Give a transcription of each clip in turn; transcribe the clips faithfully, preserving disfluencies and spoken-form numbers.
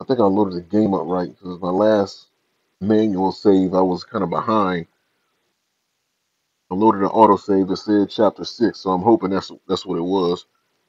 I think I loaded the game up right because my last manual save I was kind of behind. I loaded an autosave that said chapter six, so I'm hoping that's that's what it was.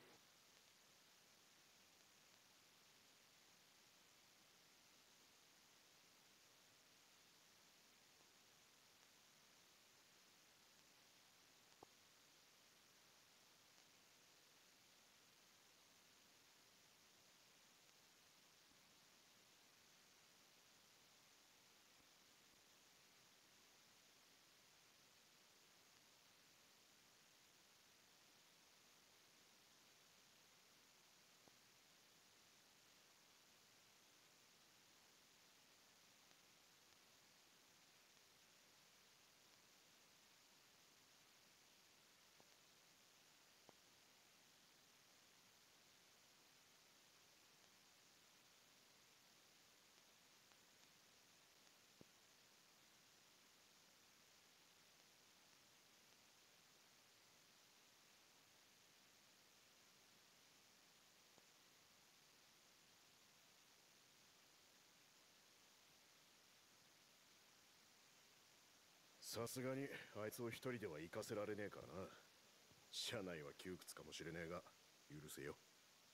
さすがにあいつを一人では行かせられねえからな。車内は窮屈かもしれねえが、許せよ。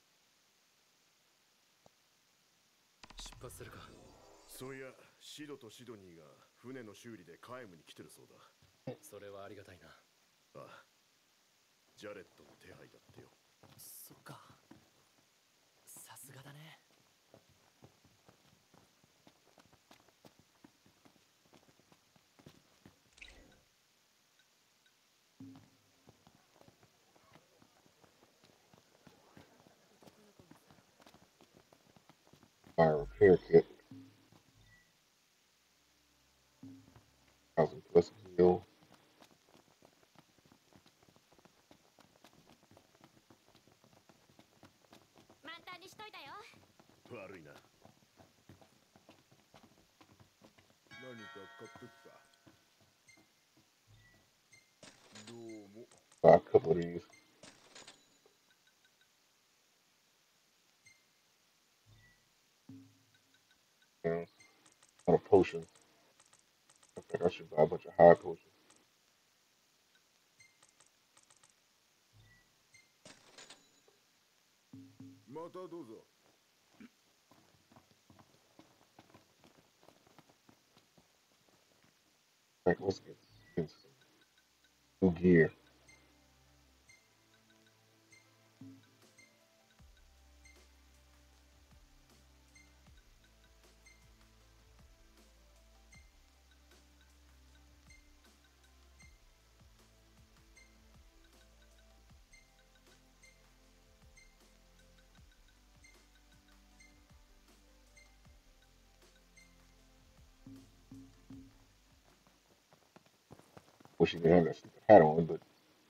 出発するか。そういや、シドとシドニーが船の修理でカイムに来てるそうだ。それはありがたいな。ああ、ジャレットの手配だってよ。そっか。さすがだね。 Fire repair kit, thousand plus heal. 満タンにしといたよ。 悪いな。何か買ってきた。どうも。 Buy a couple of these. You know, on a potion. I think I should buy a bunch of high potions. またどうぞ。 Like, let's get, get some new gear. Wish you could have that stupid hat on, but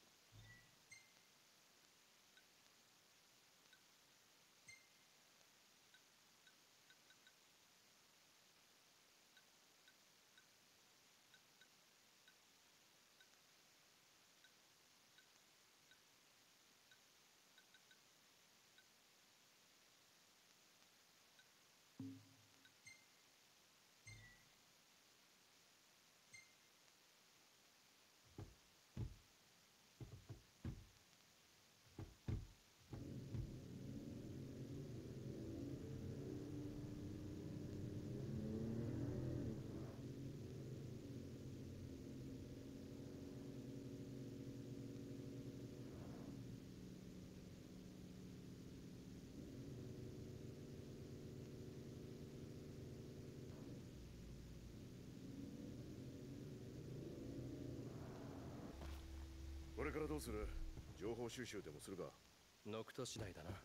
What これからどうする？情報収集でもするか？ノクト次第だな。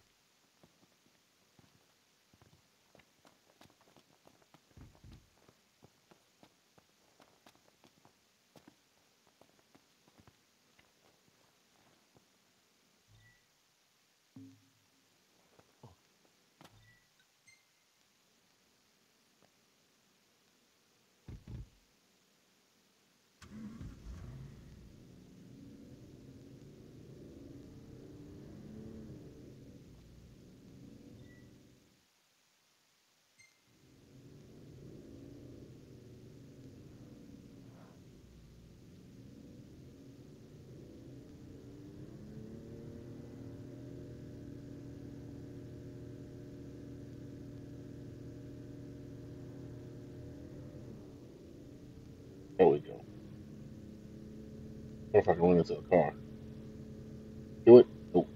What if I can run into a car? Do it. Oh,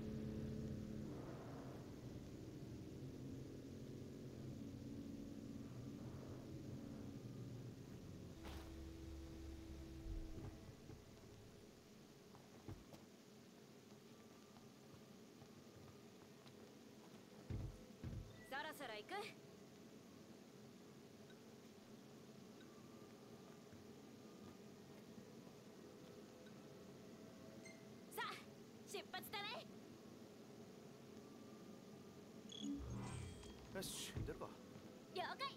そろそろ行く。さあ、出発だね。 よし、出るか。 了解。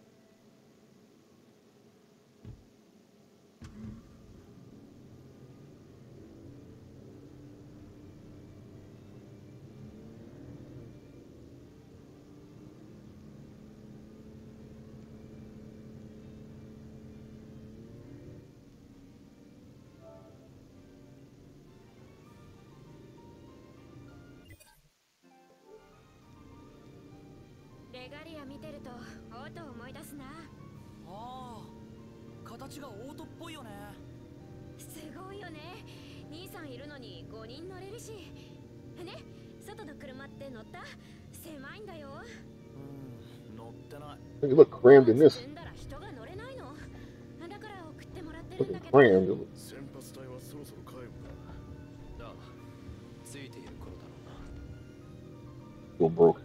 レガリア見てるとオートを思い出すな。 ああ、形がオートっぽいよね。 すごいよね。兄さんいるのにごにん乗れるし。ね、外の車って乗った？狭いんだよ。 うん、乗ってない。 look, you look crammed in this. 積んだら人が乗れないの。だから送ってもらってる Look んだ at けど。 crammed. 先発隊はそろそろ帰るんだ。 ああ、ついている頃だろうな。 Feel broke.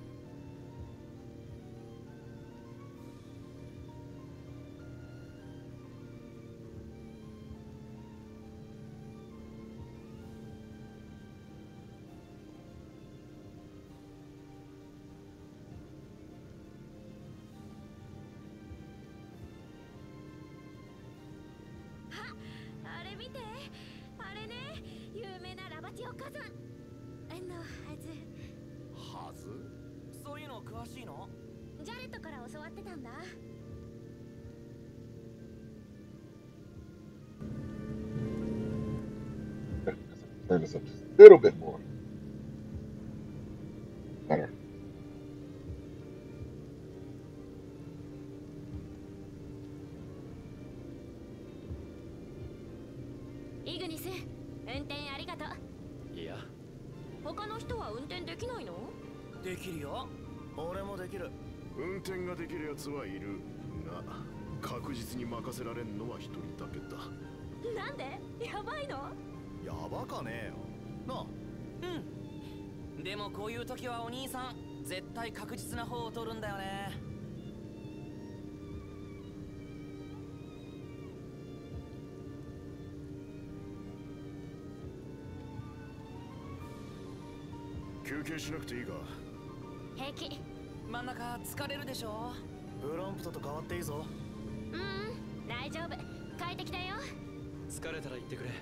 Ah, あれ見て。あれね、有名なラバティオ火山のはず。 はず？ そういうの詳しいの？ ジャレットから教わってたんだ。 Turn this up just a little bit more. Better. イグニス、運転ありがとう。 いや、 他の人は運転できないの？ できるよ。 俺もできる。運転ができるやつはいるが、確実に任せられんのは一人だけだ。 なんで？やばいの？ やばかねえよなあ。 うん。でもこういう時はお兄さん絶対確実な方を取るんだよね。 休憩しなくていいか？ 平気。 真ん中疲れるでしょ。 ブランプトと変わっていいぞ。 うーん、大丈夫。快適だよ。 疲れたら言ってくれ。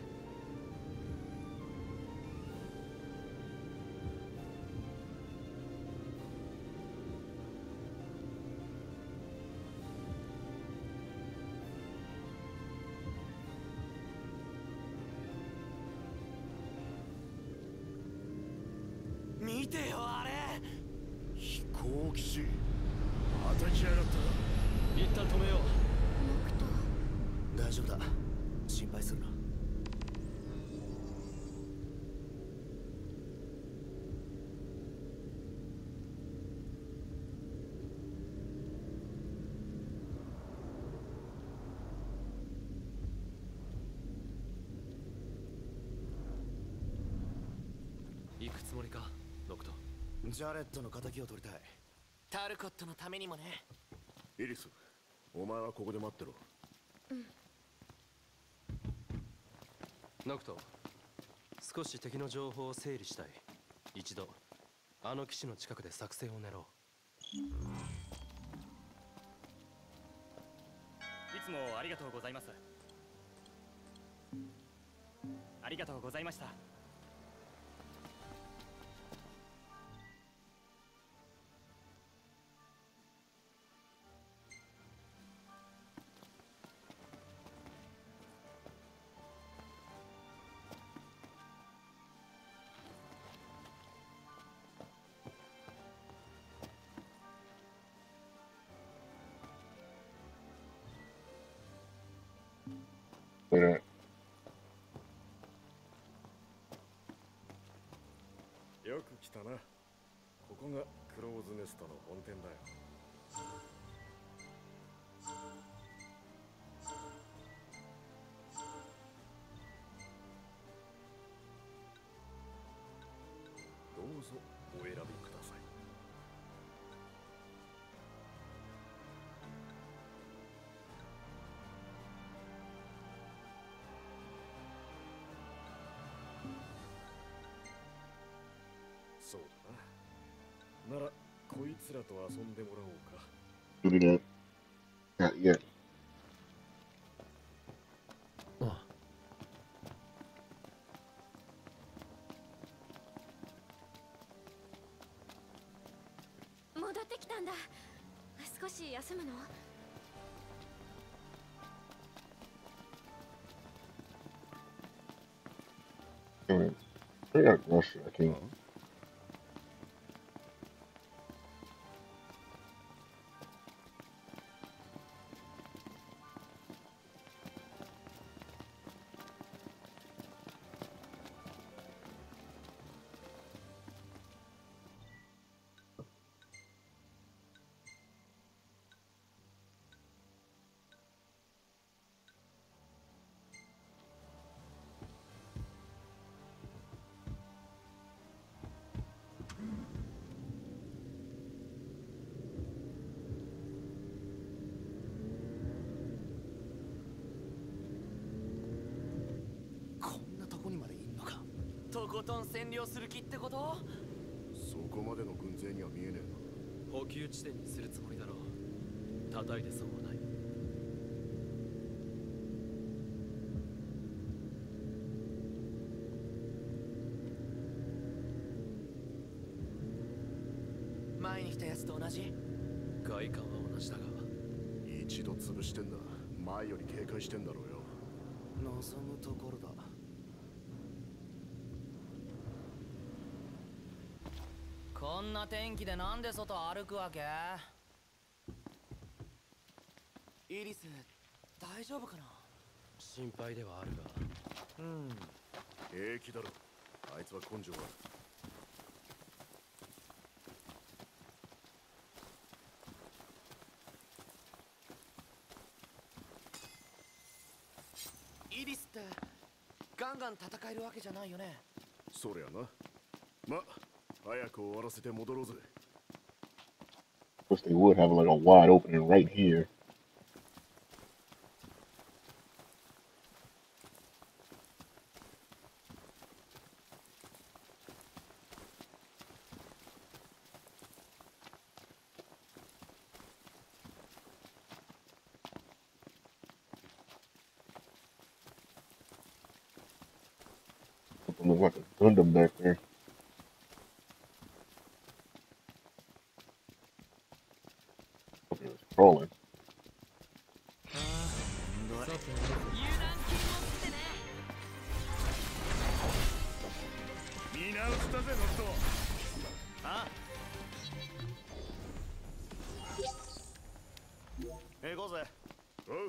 見てよあれ。 飛行機当たりやがった。 一旦止めよう。 大丈夫だ、心配するな。 行くつもりか、ノクト。 ジャレットの敵を取りたい。 タルコットのためにもね。 イリス、お前はここで待ってろ。 ノクト、少し敵の情報を整理したい。一度あの基地の近くで作戦を練ろう。 いつもありがとうございます。ありがとうございました。 Look at that. よく来たな。ここがクローズネストの本店だよ。どうぞお選びください。そうだな。ならこいつらと遊んでもらおうか。 Do that. Not yet. 戻ってきたんだ。少し休むの？ Alright. I got Russia. I can't. こんなとこにまでいんのか。とことん占領する気ってこと？ そこまでの軍勢には見えねえな。 補給地点にするつもりだろう。叩いて損はない。 前に来たやつと同じ？ 外観は同じだが。 一度潰してんだ。前より警戒してんだろうよ。 望むところだ。こんな天気でなんで外歩くわけ？イリス、大丈夫かな？ 心配ではあるが。 うん。 平気だろ。あいつは根性ある。 イリスってガンガン戦えるわけじゃないよね。 そりゃな。ま、早く終わらせて戻ろうぜ。 Of course, they would have like a wide opening right here. Look like a Gundam back there. Okay, it's crawling. 見直したぜ、ノット。 あ行こうぜ。 おう。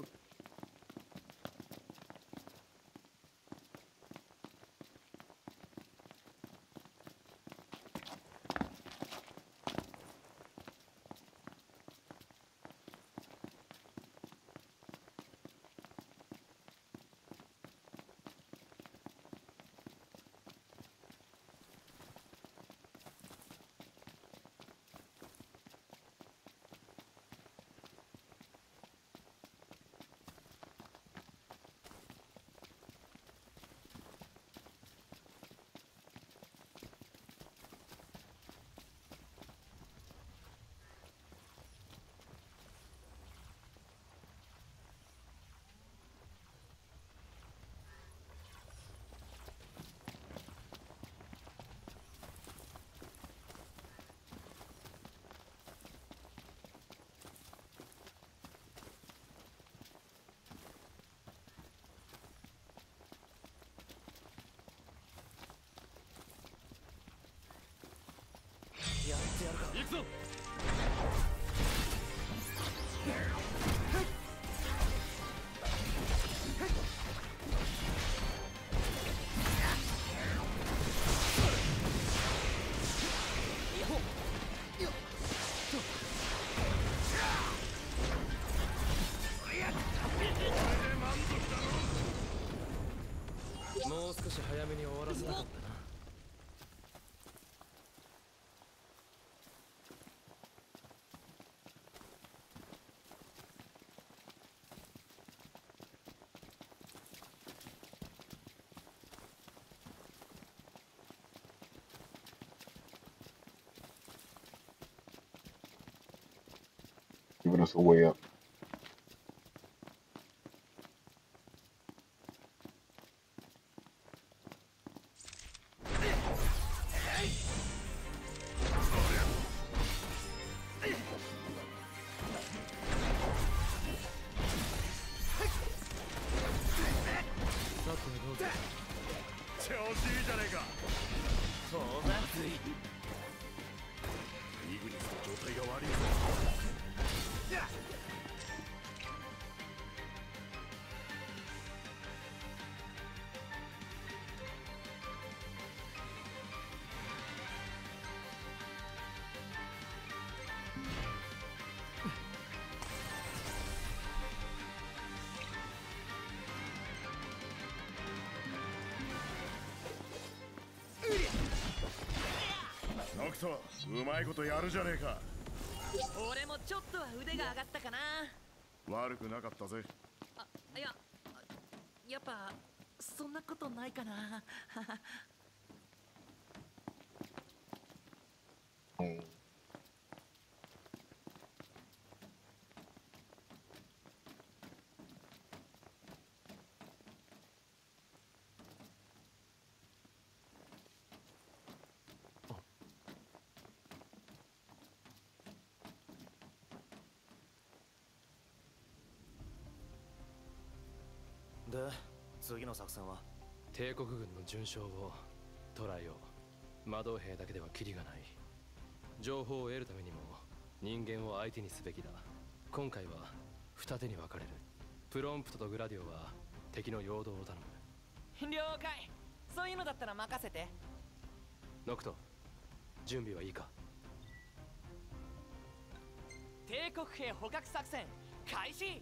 やってやるか。 行くぞ。 少し早めに終わらせなかったな。 Giving us a way up. ノクト、うまいことやるじゃねえか。 俺もちょっとは腕が上がったかな。 悪くなかったぜ。 あ、いや、やっぱそんなことないかな。 Mm. Oh. で、次の作戦は？ 帝国軍の巡将を捕らえよう。魔導兵だけではキリがない。情報を得るためにも人間を相手にすべきだ。今回は二手に分かれる。プロンプトとグラディオは敵の陽動を頼む。 了解。そういうのだったら任せて。 ノクト、準備はいいか？ 帝国兵捕獲作戦開始。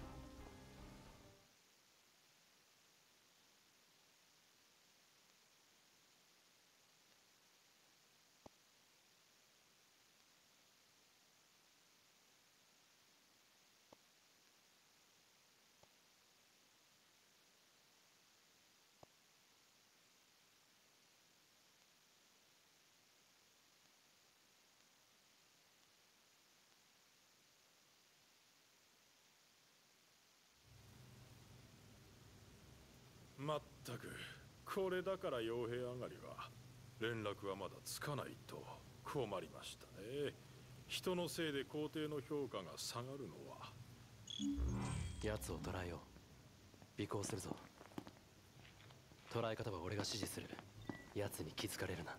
まったくこれだから傭兵上がりは連絡はまだつかないと困りましたね。人のせいで皇帝の評価が下がるのは。 奴を捕らえよう。尾行するぞ。捕らえ方は俺が指示する。奴に気づかれるな。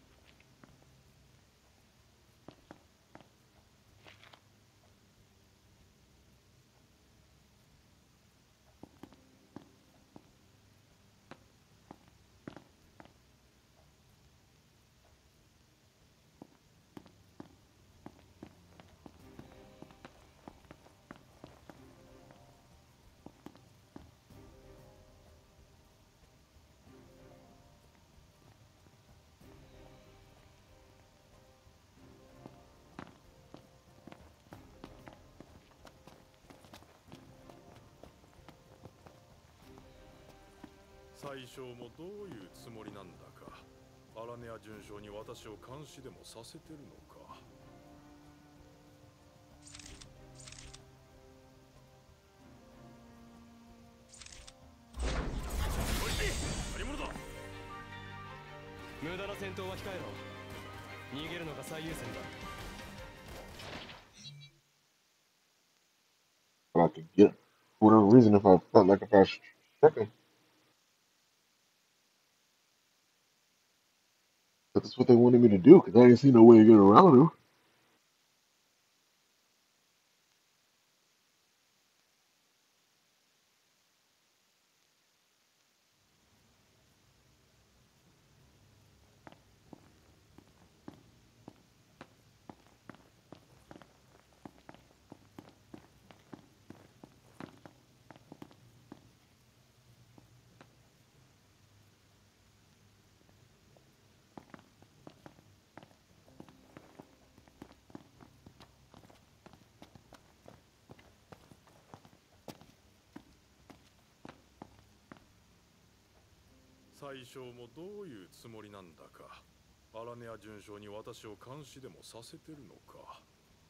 宰相もどういうつもりなんだか。アラネア准将に私を監視でもさせてるのか。何者だ。 無駄な戦闘は控えろ。逃げるのが最優先だ。 But I could get, for whatever reason, if I felt like if I struck him. But that's what they wanted me to do, because I didn't see no way to get around him. 最小もどういうつもりなんだか。アラネア准将に私を監視でもさせてるのか。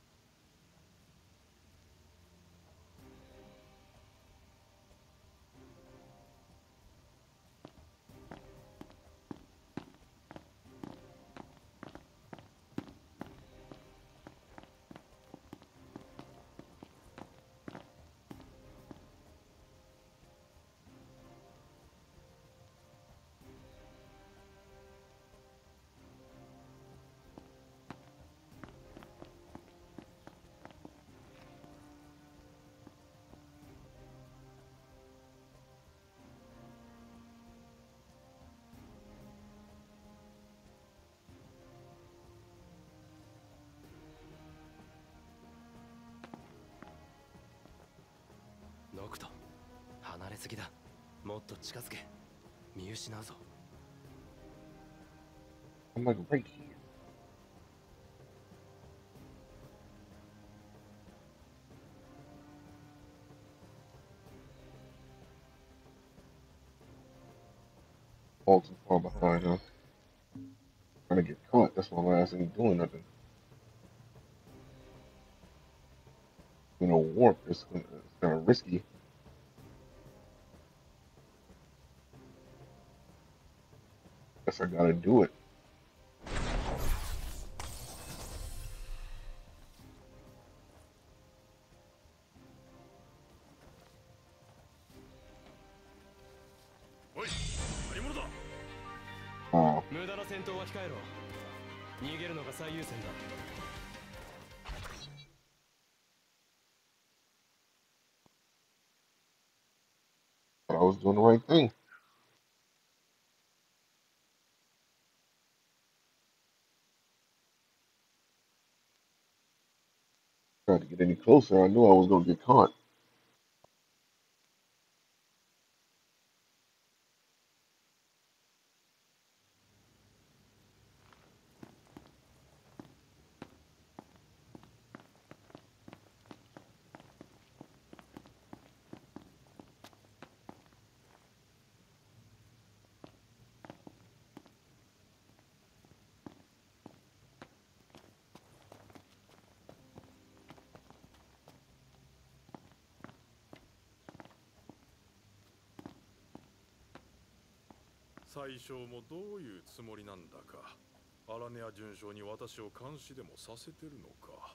ノクト、離れすぎだ。もっと近づけ。見失うぞ。 I'm like right here. All too far behind, huh? Trying to get caught. That's my last ain't doing nothing. You know, warp. It's, it's kind of risky. Guess I gotta do it. Wow. 無駄な戦闘は控えろ。逃げるのが最優先だ。 But I was doing the right thing. Tried to get any closer, I knew I was gonna get caught. 「最小もどういうつもりなんだか。アラネア准将に私を監視でもさせてるのか。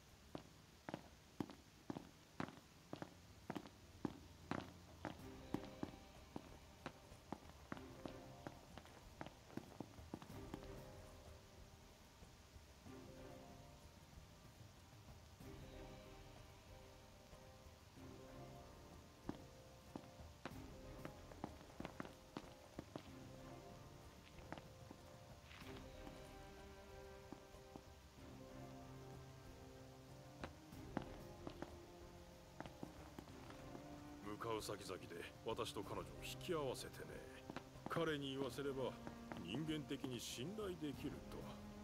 向かう先々で私と彼女を引き合わせてね。彼に言わせれば人間的に信頼できると。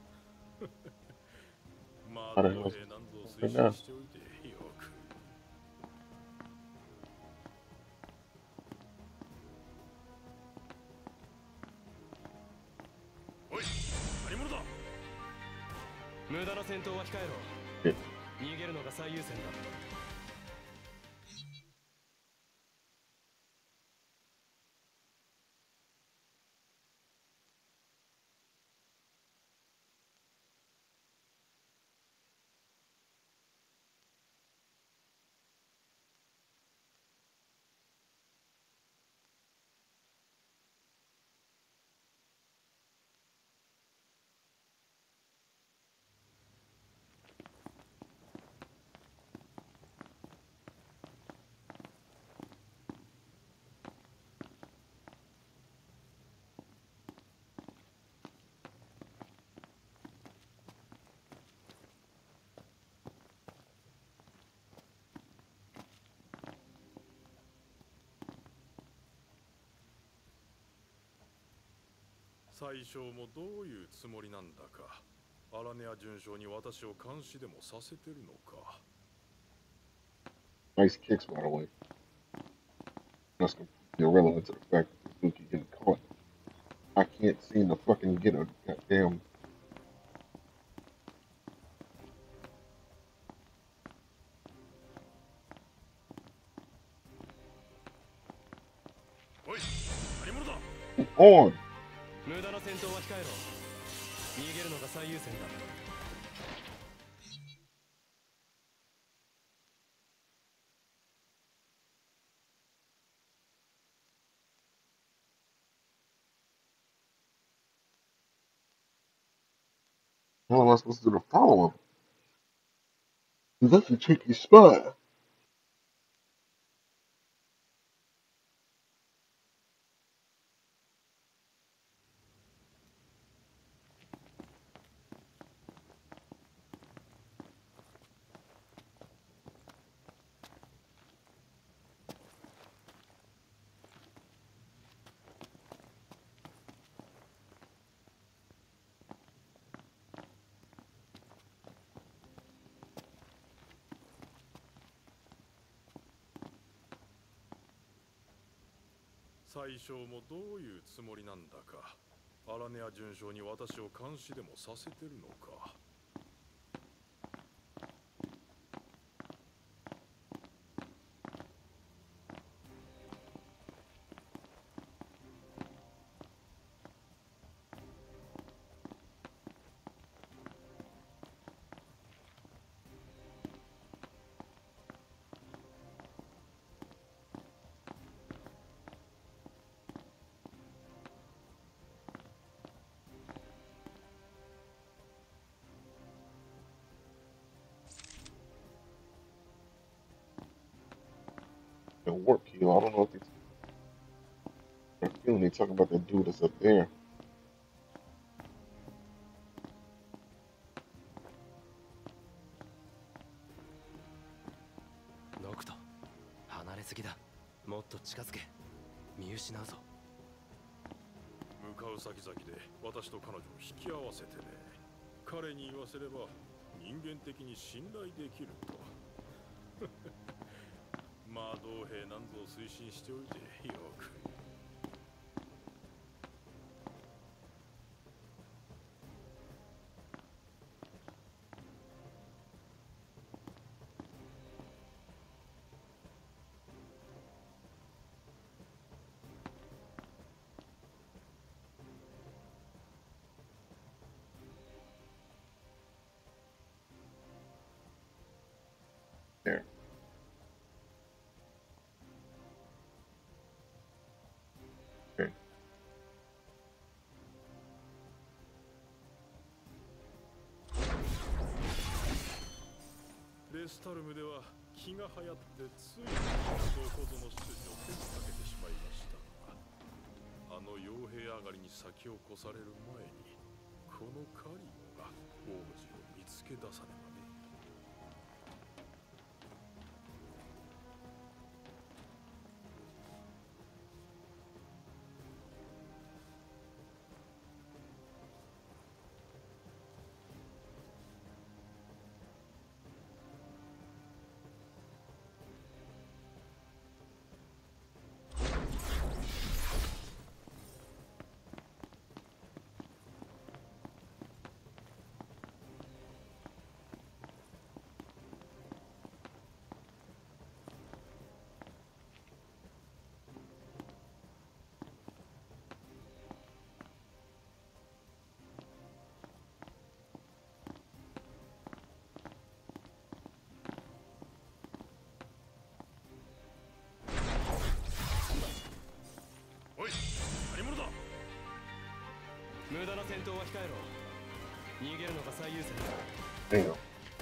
まあ、同兵なんぞ推進しておいてよく。おい、何者だ。 無駄な戦闘は控えろ。 え逃げるのが最優先だ。 最小もどういうつもりなんだか。アラネア准将に私を監視でもさせてるのか。 Nice kicks, by the way. That's completely irrelevant to the fact that Suzuki getting caught. can't seem to fucking get a goddamn. On. 無駄な戦闘は控えろ。逃げるのが最優先だ。 How am I supposed to do to follow him? He's actually cheeky spy. 「最小もどういうつもりなんだか。アラネア准将に私を監視でもさせてるのか。 The warp keel. I don't know if it's. I'm feeling they talking about that dude that's up there. ノクト、離れすぎだ。もっと近づけ。見失うぞ。 向かう先々で私と彼女を引き合わせてね。彼に言わせれば人間的に信頼できると。魔導兵なんぞを推進しておいてよく。 There. レスタルムでは気が流行ってついにどこぞの執事を手にかけてしまいましたが、あの傭兵上がりに先を越される前にこのカリオが王子を見つけ出さねばね。 無駄な戦闘は控えろ。逃げるのが最優先だ。 There you go.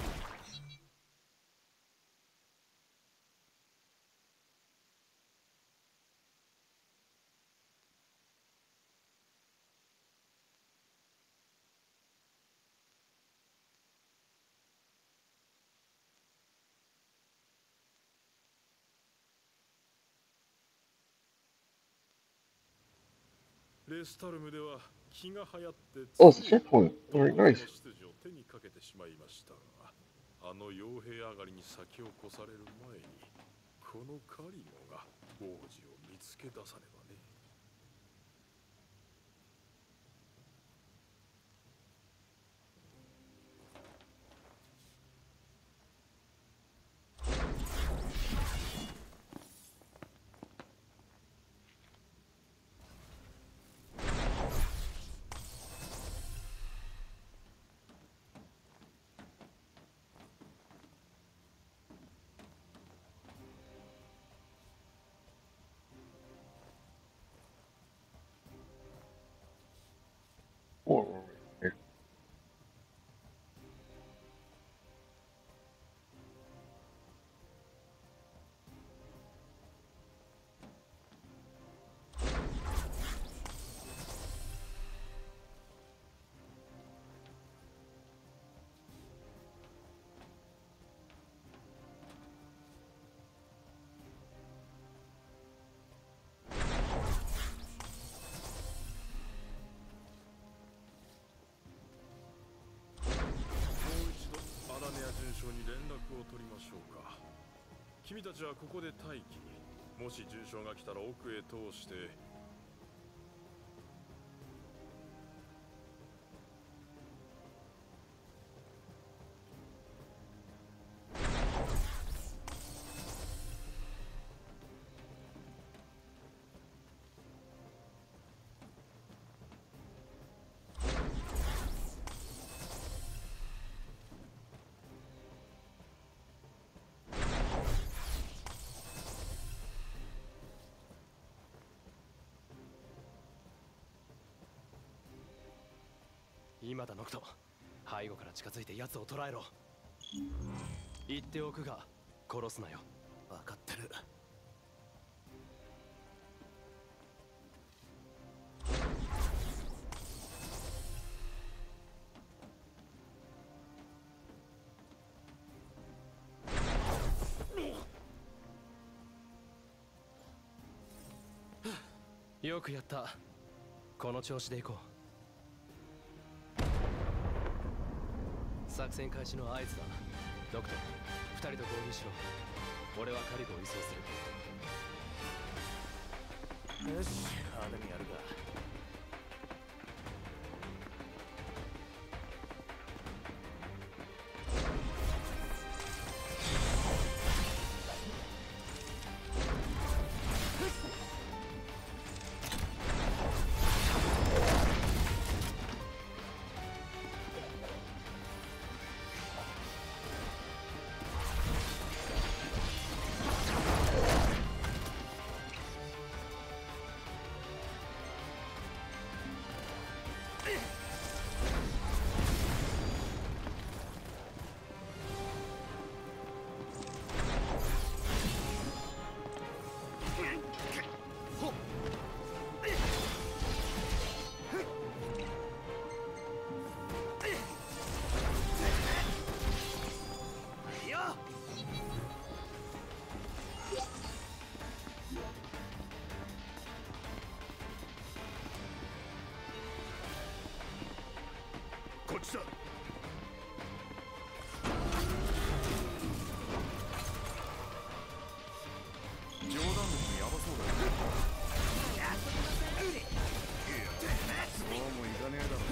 レスタルムでは気が流行って Oh, it's a checkpoint. Very nice. 執事を手にかけてしまいましたが、あの傭兵上がりに先を越される前にこのカリモが王子を見つけ出さねばね。 君たちはここで待機。もし重傷が来たら奥へ通して。 今だノクト、背後から近づいて奴を捕らえろ。言っておくが殺すなよ。 分かってる。 よくやった。この調子で行こう。作戦開始の合図だ。ドクト、二人と合流しろ。俺はカリブを移送する。 よし、派手にやるか。こっちだ。冗談でもヤバそうだ。そうもいかねえだろ。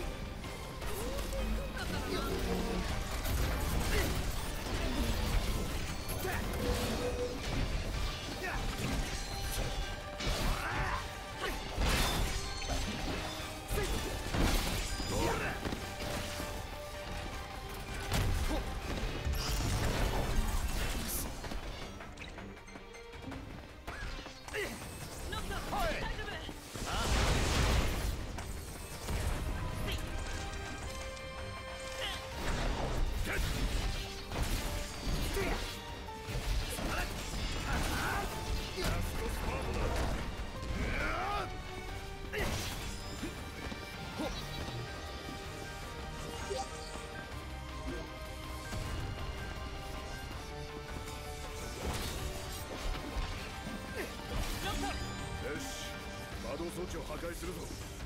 装置を破壊するぞ。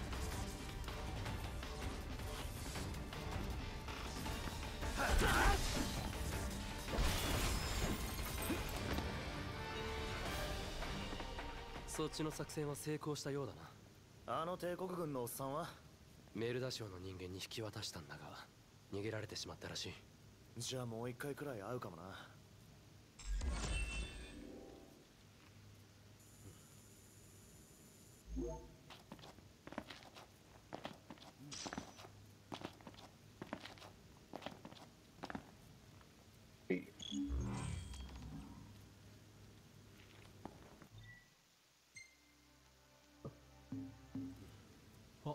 そっちの作戦は成功したようだな。 あの帝国軍のおっさんはメルダ省の人間に引き渡したんだが逃げられてしまったらしい。 じゃあもう一回くらい会うかもな。 あ、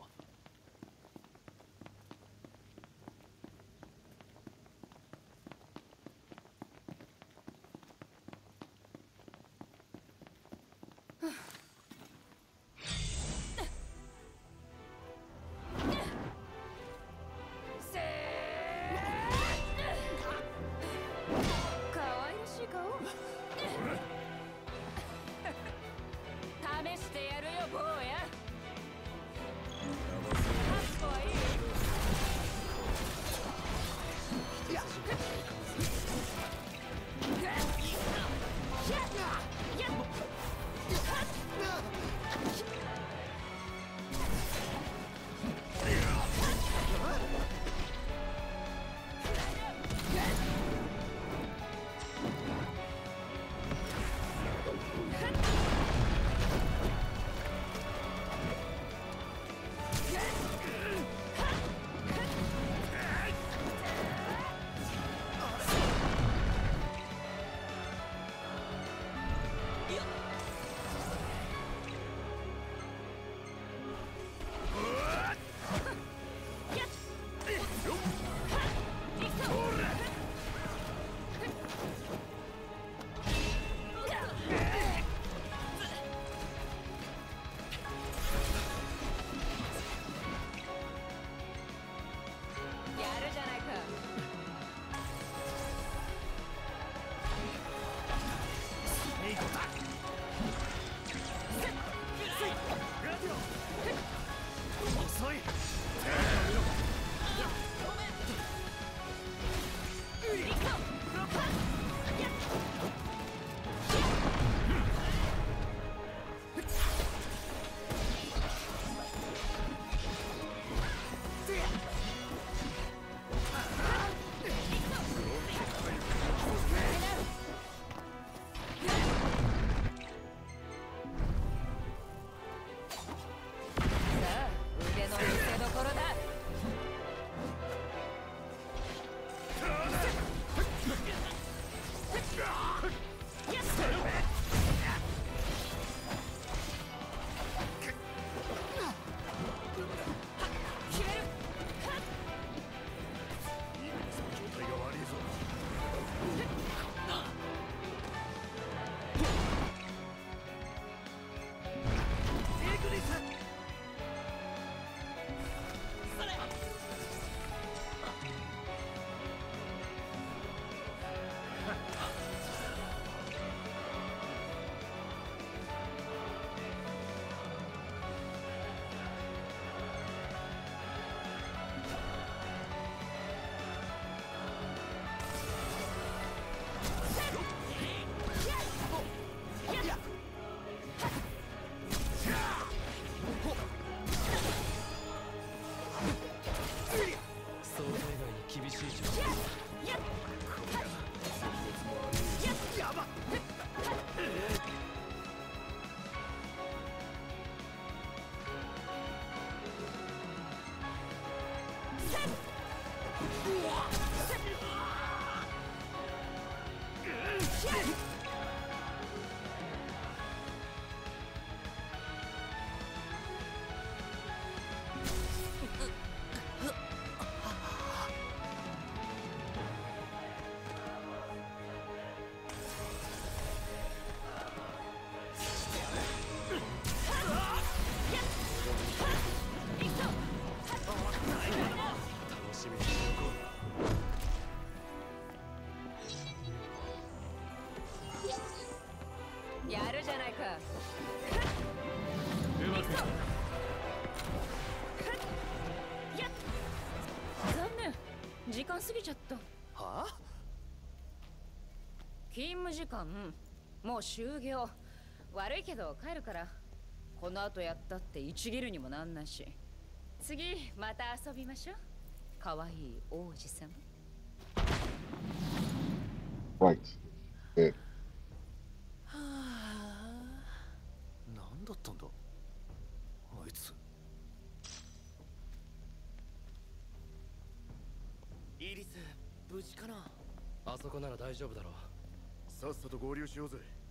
やるじゃないか。 うまくいった。 残念、時間過ぎちゃった。 はあ？ 勤務時間もう終業。悪いけど帰るから。この後やったって一ギルにもなんないし。次また遊びましょう。可愛い王子様。 Right. Yeah. 何だったんだあいつ。イリス無事かな。 あそこなら大丈夫だろう。 さっさと合流しようぜ。